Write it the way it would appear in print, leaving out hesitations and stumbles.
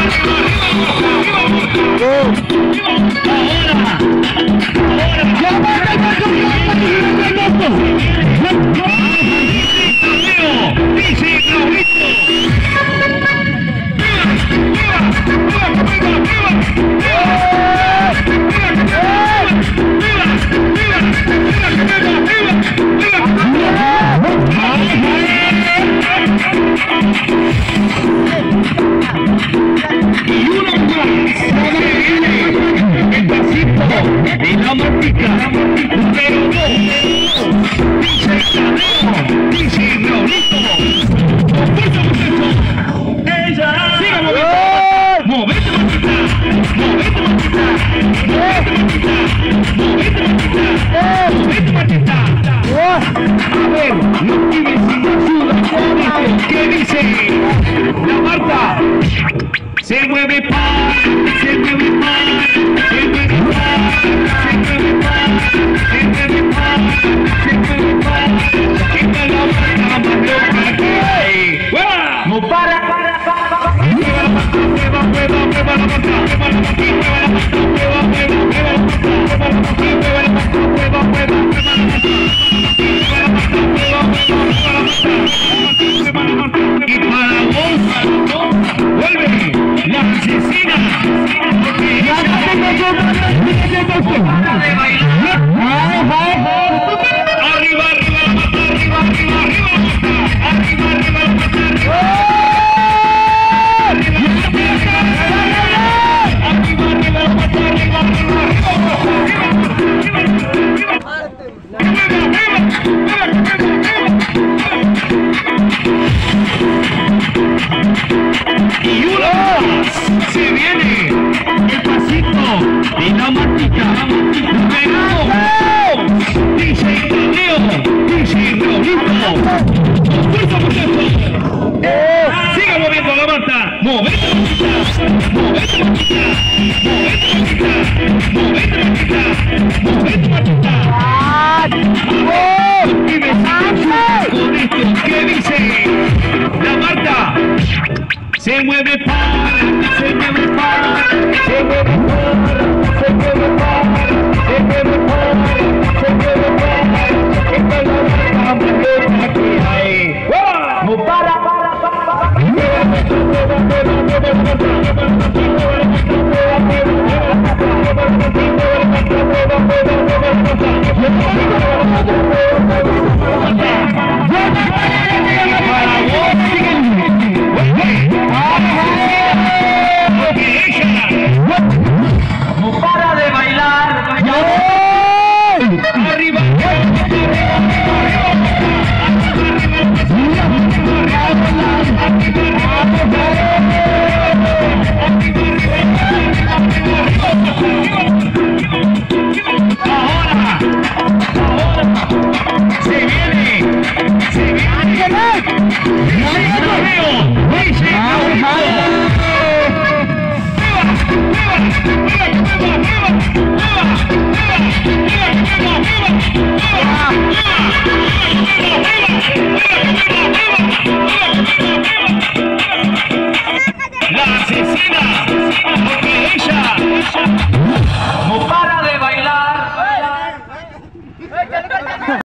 Se mueve pan, se mueve pan, se mueve pan, se mueve pan, se mueve pan, se mueve pan. Esta es la marca más loca que hay. ¡No para! Mueva la marca, mueva la marca, mueva la marca, mueva la marca, mueva la marca, y para vos, vuelve la asesina. Arriba, arriba, arriba, arriba, arriba, arriba, arriba, y una más, se viene el pasito de la mática, pero dice Tadeo, dice Raulito, fuerza muchachos, siga moviendo la manta, movete matita, movete matita, movete matita, movete matita, y me saca con esto que dice la Marta. Se mueve pan, se mueve pan, se mueve pan, se mueve pan, se mueve pan, se mueve pan. Esta es la marca más loca que hay. ¡No para! No para de bailar. Arriba. Arriba.